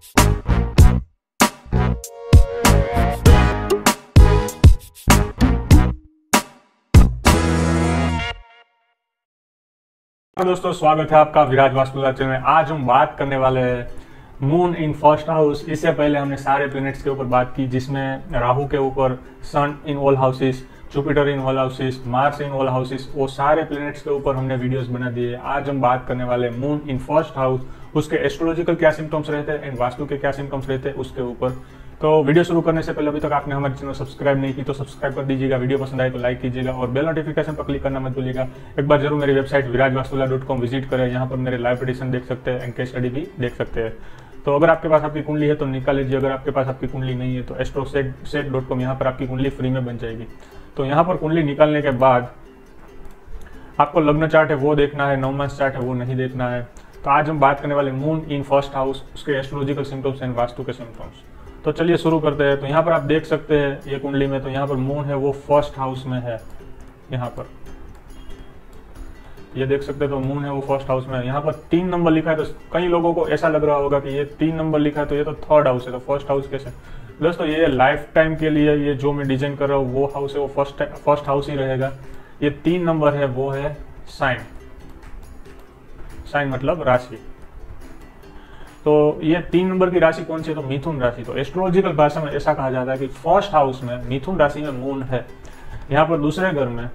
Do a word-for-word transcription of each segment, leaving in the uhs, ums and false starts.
दोस्तों, स्वागत है आपका विराज वास्तुला चैनल में। आज हम बात करने वाले हैं मून इन फर्स्ट हाउस। इससे पहले हमने सारे प्लैनेट्स के ऊपर बात की, जिसमें राहु के ऊपर sun in all houses, Jupiter in all houses, Mars in all houses, वो सारे प्लैनेट्स के ऊपर हमने वीडियोस बना दिए। आज हम बात करने वाले हैं मून इन फर्स्ट हाउस, उसके एस्ट्रोलॉजिकल क्या सिम्टम्स रहते हैं एंड वास्तु के क्या सिम्टम्स रहते हैं उसके ऊपर। तो वीडियो शुरू करने से पहले अभी तक आपने हमारे चैनल सब्सक्राइब नहीं की तो सब्सक्राइब कर दीजिएगा, वीडियो पसंद आए तो लाइक कीजिएगा और बेल नोटिफिकेशन पर क्लिक करना मत भूलिएगा। एक बार जरूर मेरी website Viraj Vastula dot com visit करें, यहाँ पर मेरे लाइव प्रेडिक्शन देख सकते हैं एंड केस स्टडी भी देख सकते हैं। तो अगर आपके पास आपकी कुंडली है तो निकाल लीजिए, अगर आपके पास आपकी कुंडली नहीं है तो astro set set dot com यहाँ पर आपकी कुंडली फ्री में बन जाएगी। तो यहाँ पर कुंडली निकालने के बाद आपको लग्न चार्ट है वो देखना है, नौ मंथ चार्ट है वो नहीं देखना है। तो आज हम बात करने वाले मून इन फर्स्ट हाउस, उसके एस्ट्रोलॉजिकल सिम्टम्स एंड वास्तु के सिम्टम्स। तो चलिए शुरू करते हैं। तो यहाँ पर आप देख सकते हैं ये कुंडली में, तो यहाँ पर मून है वो फर्स्ट हाउस में है। यहाँ पर ये देख सकते हैं, तो मून है वो फर्स्ट हाउस में है। यहाँ पर तीन नंबर लिखा है, तो कई लोगों को ऐसा लग रहा होगा कि ये तीन नंबर लिखा है तो ये तो थर्ड हाउस है, तो फर्स्ट हाउस कैसे? दोस्तों, ये लाइफ टाइम के लिए ये जो मैं डिजाइन कर रहा हूँ वो हाउस है वो फर्स्ट फर्स्ट हाउस ही रहेगा। ये तीन नंबर है वो है साइन, साइन मतलब राशि। तो ये तीन नंबर की राशि कौन सी है? तो मिथुन राशि। तो एस्ट्रोलॉजिकल भाषा में ऐसा कहा जाता है कि फर्स्ट हाउस में मिथुन राशि में मून है। यहाँ पर दूसरे घर में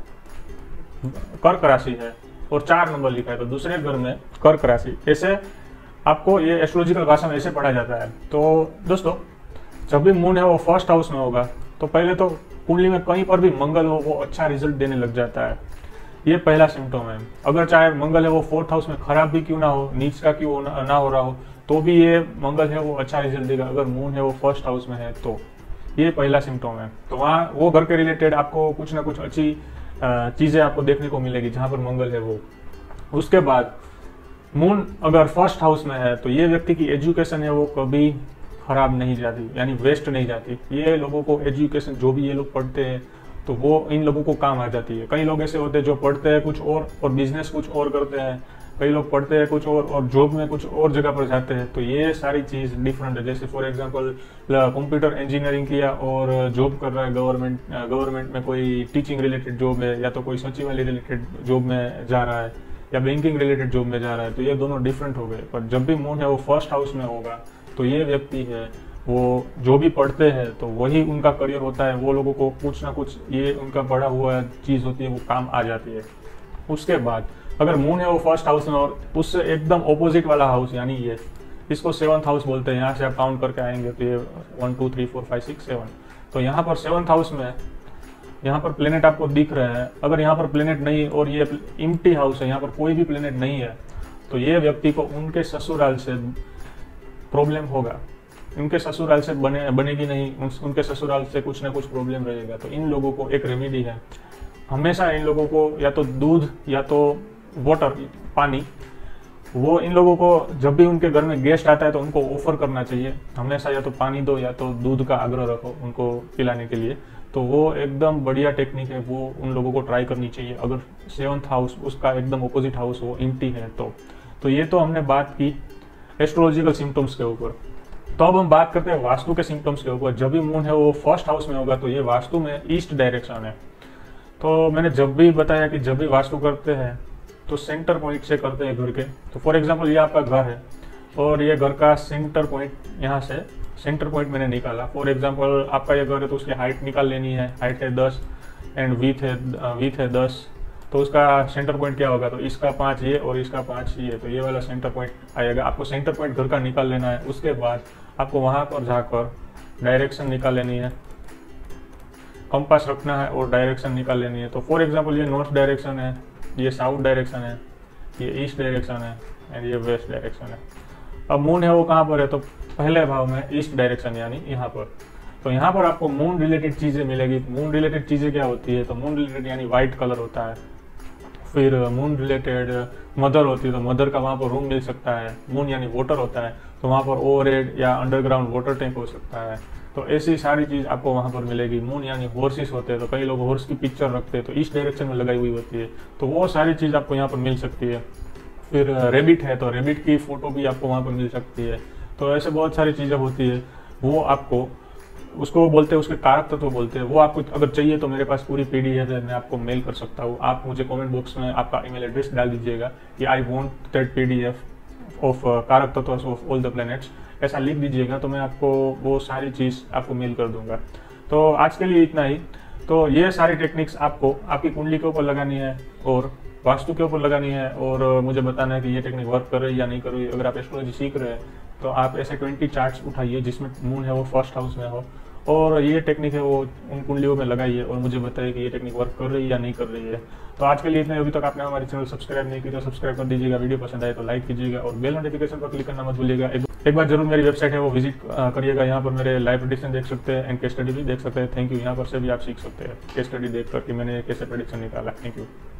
कर्क राशि है और चार नंबर लिखा है, तो दूसरे घर में कर्क राशि। ऐसे आपको ये एस्ट्रोलॉजिकल भाषा में ऐसे पढ़ा जाता है। तो दोस्तों, जब भी मून है वो फर्स्ट हाउस में होगा तो पहले तो कुंडली में कहीं पर भी मंगल हो वो अच्छा रिजल्ट देने लग जाता है। ये पहला सिम्टम है। अगर चाहे मंगल है वो फोर्थ हाउस में खराब भी क्यों ना हो, नीच का क्यों ना, ना हो रहा हो, तो भी ये मंगल है वो अच्छा रिजल्ट देगा। अगर मून है वो फर्स्ट हाउस में है तो ये पहला सिम्टम है। तो वहाँ वो घर के रिलेटेड आपको कुछ ना कुछ अच्छी चीजें आपको देखने को मिलेगी जहाँ पर मंगल है वो। उसके बाद मून अगर फर्स्ट हाउस में है तो ये व्यक्ति की एजुकेशन है वो कभी खराब नहीं जाती, यानी वेस्ट नहीं जाती। ये लोगों को एजुकेशन जो भी ये लोग पढ़ते हैं तो वो इन लोगों को काम आ जाती है। कई लोग ऐसे होते हैं जो पढ़ते हैं कुछ और और बिजनेस कुछ और करते हैं, कई लोग पढ़ते हैं कुछ और और जॉब में कुछ और जगह पर जाते हैं। तो ये सारी चीज डिफरेंट है। जैसे फॉर एग्जांपल कंप्यूटर इंजीनियरिंग किया और जॉब कर रहा है गवर्नमेंट गवर्नमेंट में, कोई टीचिंग रिलेटेड जॉब है या तो कोई सचिवालय रिलेटेड जॉब में जा रहा है या बैंकिंग रिलेटेड जॉब में जा रहा है, तो ये दोनों डिफरेंट हो गए। पर जब भी मून है वो फर्स्ट हाउस में होगा तो ये व्यक्ति है वो जो भी पढ़ते हैं तो वही उनका करियर होता है। वो लोगों को कुछ ना कुछ ये उनका पढ़ा हुआ चीज होती है वो काम आ जाती है। उसके बाद अगर मून है वो फर्स्ट हाउस में और उससे एकदम ऑपोजिट वाला हाउस, यानी ये इसको सेवंथ हाउस बोलते हैं। यहाँ से आप काउंट करके आएंगे तो ये one two three four five six seven. तो यहाँ पर सेवंथ हाउस में यहाँ पर प्लेनेट आपको दिख रहे हैं। अगर यहाँ पर प्लेनेट नहीं और ये इम्प्टी हाउस है, यहाँ पर कोई भी प्लेनेट नहीं है, तो ये व्यक्ति को उनके ससुराल से प्रॉब्लम होगा। उनके ससुराल से बने बनेगी नहीं, उनके ससुराल से कुछ ना कुछ प्रॉब्लम रहेगा। तो इन लोगों को एक रेमेडी है, हमेशा इन लोगों को या तो दूध या तो वाटर पानी, वो इन लोगों को जब भी उनके घर में गेस्ट आता है तो उनको ऑफर करना चाहिए हमेशा, या तो पानी दो या तो दूध का आग्रह रखो उनको पिलाने के लिए। तो वो एकदम बढ़िया टेक्निक है, वो उन लोगों को ट्राई करनी चाहिए अगर सेवंथ हाउस उसका एकदम ऑपोजिट हाउस वो इम्प्टी है तो। तो ये तो हमने बात की एस्ट्रोलॉजिकल सिम्टम्स के ऊपर। तो अब हम बात करते हैं वास्तु के सिम्टम्स के ऊपर। जब भी मून है वो फर्स्ट हाउस में होगा तो ये वास्तु में ईस्ट डायरेक्शन है। तो मैंने जब भी बताया कि जब भी वास्तु करते हैं तो सेंटर पॉइंट से करते हैं घर के। तो फॉर एग्जांपल ये आपका घर है और ये घर का सेंटर पॉइंट, यहाँ से सेंटर पॉइंट मैंने निकाला। फॉर एग्जांपल आपका ये घर है तो उसकी हाइट निकाल लेनी है, हाइट है दस एंड विथ है विथ है दस। तो उसका सेंटर पॉइंट क्या होगा? तो इसका पाँच ये और इसका पाँच ये, तो ये वाला सेंटर पॉइंट आएगा। आपको सेंटर पॉइंट घर का निकाल लेना है। उसके बाद आपको वहाँ पर जाकर डायरेक्शन निकाल लेनी है, कंपास रखना है और डायरेक्शन निकाल लेनी है। तो फॉर एग्जांपल ये नॉर्थ डायरेक्शन है, ये साउथ डायरेक्शन है, ये ईस्ट डायरेक्शन है एंड ये वेस्ट डायरेक्शन है। अब मून है वो कहाँ पर है? तो पहले भाव में ईस्ट डायरेक्शन, यानी यहाँ पर। तो यहाँ पर आपको मून रिलेटेड चीजें मिलेगी। मून रिलेटेड चीजें क्या होती है? तो मून रिलेटेड यानी व्हाइट कलर होता है। फिर मून रिलेटेड मदर होती है तो मदर का वहाँ पर रूम मिल सकता है। मून यानी वाटर होता है तो वहाँ पर ओवरहेड या अंडरग्राउंड वाटर टैंक हो सकता है। तो ऐसी सारी चीज आपको वहाँ पर मिलेगी। मून यानी हॉर्सेस होते हैं तो कई लोग हॉर्स की पिक्चर रखते हैं तो ईस्ट डायरेक्शन में लगाई हुई होती है, तो वो सारी चीज आपको यहाँ पर मिल सकती है। फिर रेबिट है तो रेबिट की फोटो भी आपको वहाँ पर मिल सकती है। तो ऐसे बहुत सारी चीज़ें होती है, वो आपको उसको बोलते हैं, उसके कारक तत्व तो बोलते हैं। वो आपको अगर चाहिए तो मेरे पास पूरी पीडीएफ है, मैं आपको मेल कर सकता हूँ। आप मुझे कमेंट बॉक्स में आपका ईमेल एड्रेस डाल दीजिएगा कि I want that PDF of karak tattva of all the planets, ऐसा लिख दीजिएगा तो मैं आपको वो सारी चीज़ आपको मेल कर दूंगा। तो आज के लिए इतना ही। तो ये सारी टेक्निक्स आपको आपकी कुंडली के ऊपर लगानी है और वास्तु के ऊपर लगानी है, और मुझे बताना है कि ये टेक्निक वर्क कर रही है या नहीं कर रही है। अगर आप एस्ट्रोलॉजी सीख रहे हैं तो आप ऐसे ट्वेंटी चार्ट्स उठाइए जिसमें मून है वो फर्स्ट हाउस में हो, और ये टेक्निक है वो उन कुंडलियों में लगाइए और मुझे बताइए कि ये टेक्निक वर्क कर रही है या नहीं कर रही है। तो आज के लिए इतना। अभी तक आपने हमारे चैनल सब्सक्राइब नहीं किया तो सब्सक्राइब कर दीजिएगा, वीडियो पसंद आए तो लाइक कीजिएगा और बेल नोटिफिकेशन पर क्लिक करना मत भूलिएगा। एक, एक बार जरूर मेरी वेबसाइट है वो विजिट करिएगा, यहाँ पर मेरे लाइव प्रेडिक्शन देख सकते हैं एंड केस स्टडी भी देख सकते हैं। Thank you. यहाँ पर से भी आप सीख सकते हैं केस स्टडी देख कर कि मैंने कैसे प्रेडिक्शन निकाला। Thank you.